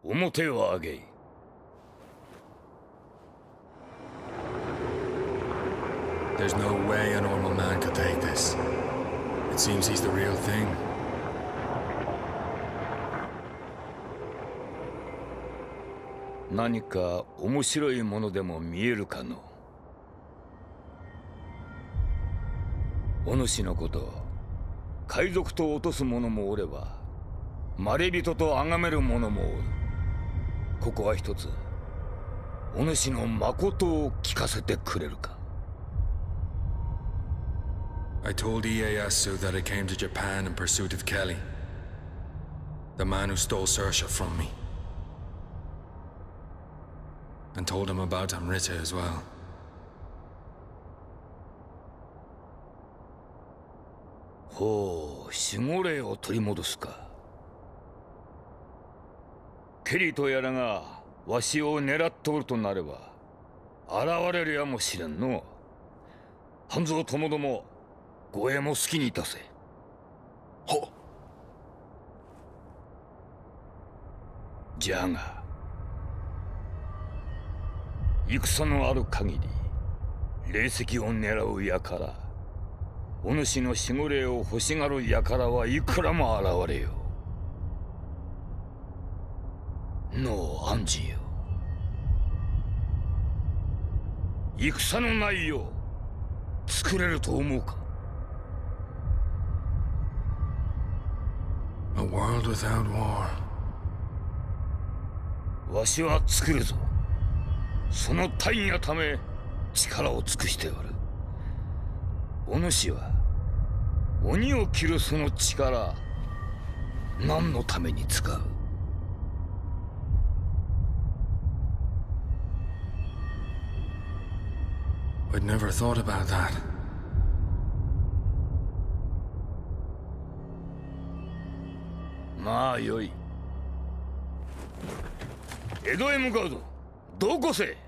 面を上げい。 There's no way a normal man could take this. It seems he's the real thing. 何か面白いものでも見えるかの。お主のこと、海賊と落とす者もおれば、まれびとと崇める者もおる。ここは一つ、お主の誠を聞かせてくれるか。 I told Ieyasu that I came to Japan in pursuit of Kelly, the man who stole Saoirse from me, and told him about Amrita as well. ほう、守護霊を取り戻すか。ケリとやらがわしを狙っておるとなれば現れるやもしれんの。半蔵ともども護衛も好きにいたせ。 はっ。 じゃが戦のある限り霊石を狙う輩、お主の守護霊を欲しがる輩はいくらも現れよう。のうアンジよ、戦のない世作れると思うか。 A world without war. わしは作るぞ。その大義のため力を尽くしておる。お主は鬼を斬るその力、何のために使う。 I'd never thought about that. まあよい。江戸へ向かうぞ。どこせ。